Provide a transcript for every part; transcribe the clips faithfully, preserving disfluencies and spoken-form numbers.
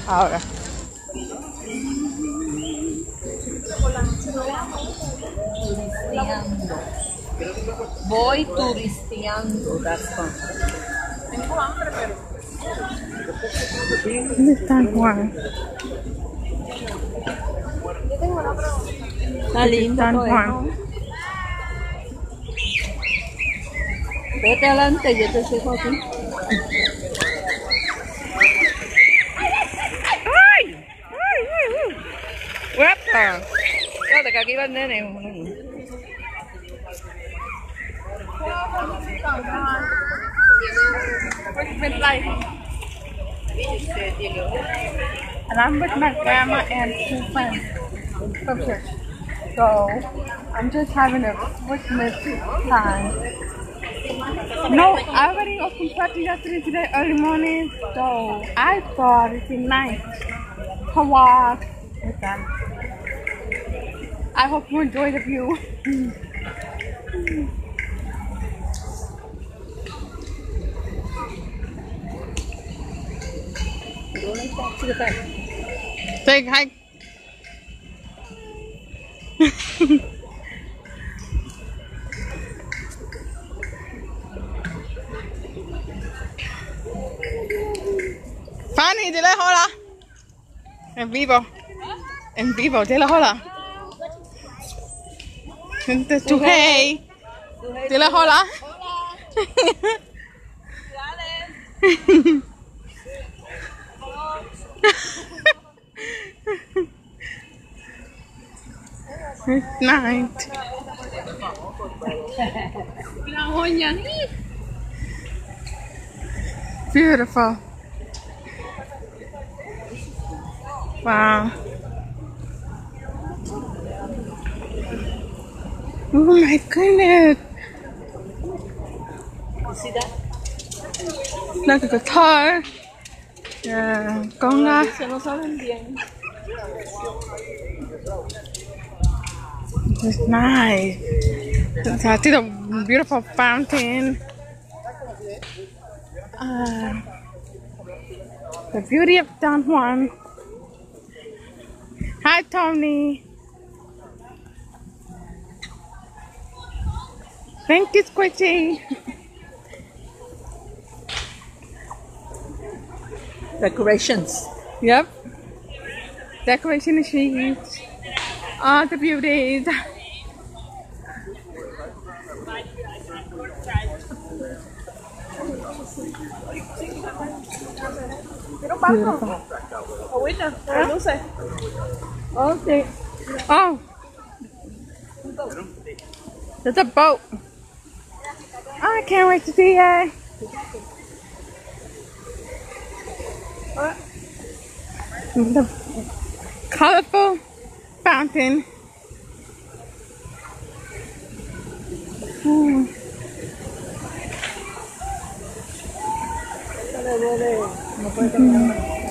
Ahora. Turisteando. Voy turisteando. That's fun. Tengo hambre, pero. ¿Dónde está Juan? Yo tengo una pregunta. Está lindo todo Juan. Vete adelante, yo te sigo aquí. ¡Ay! ¡Ay, ay, ay! ¡Guapa! Fíjate que aquí va el nene. And I'm with my grandma and two friends from church. So I'm just having a Christmas time. No, I already opened party yesterday today early morning, so I thought it'd be nice to walk with them. I hope you enjoy the view. To the back. Say hi. Fanny, dile hola. En vivo. En vivo, dile hola. Gente, tu hey. Dile hola. It's night. Beautiful. Wow. Oh my goodness. You see that? Like a guitar. Yeah, conga. It's nice. I see the beautiful fountain. Uh, the beauty of Don Juan. Hi, Tony. Thank you, Squishy. Decorations. Yep. Decoration sheets. All the beauties. Beautiful. Okay. Oh. There's a boat. Oh, I can't wait to see it. The colorful fountain. Hmm. Mm-hmm.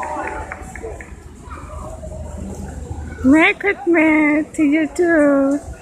Merry Christmas to you too.